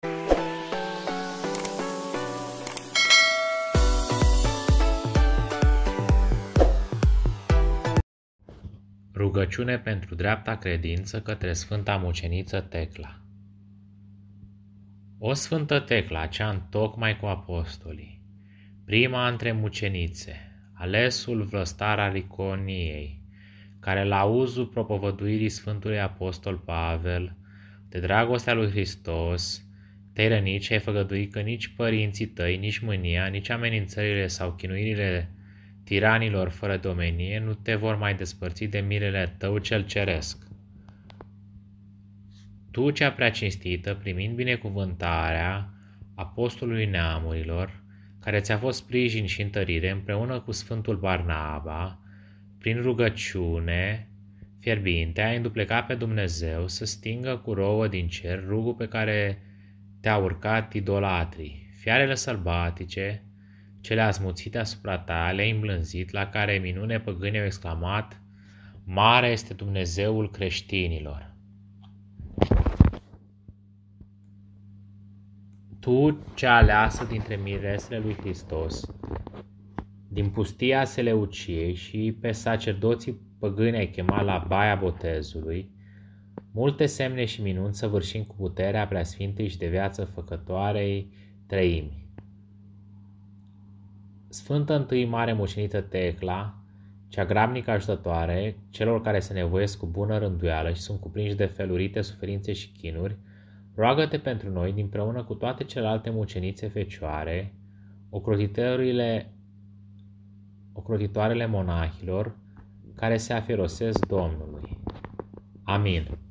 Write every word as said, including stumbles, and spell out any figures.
Rugăciune pentru dreapta credință către Sfânta Muceniță Tecla. O Sfântă Tecla, cea întocmai cu apostolii, prima între mucenițe, alesul vlăstar al Iconiei, care la auzul propovăduirii Sfântului Apostol Pavel, de dragostea lui Hristos, te-ai rănit și ai făgăduit că nici părinții tăi, nici mânia, nici amenințările sau chinuirile tiranilor fără domenie nu te vor mai despărți de mirele tău cel ceresc. Tu, cea prea cinstită, primind binecuvântarea apostolului neamurilor, care ți-a fost sprijin și întărire împreună cu Sfântul Barnaba, prin rugăciune fierbinte, ai înduplecat pe Dumnezeu să stingă cu rouă din cer rugul pe care te-a urcat idolatrii. Fiarele sălbatice, cele asmuțite asupra ta, le-ai îmblânzit, la care minune păgânii au exclamat: Mare este Dumnezeul creștinilor! Tu, cea aleasă dintre miresele lui Hristos, din pustia Seleuciei și pe sacerdoții păgâni ai chemat la baia botezului, multe semne și minuni săvârșind cu puterea preasfintei și de viață făcătoarei Treimi. Sfântă întâi mare muceniță Tecla, cea grabnică ajutătoare celor care se nevoiesc cu bună rânduială și sunt cuprinși de felurite suferințe și chinuri, roagă-te pentru noi dinpreună cu toate celelalte mucenițe fecioare, ocrotitoarele, ocrotitoarele monahilor care se afirosesc Domnului. Amin.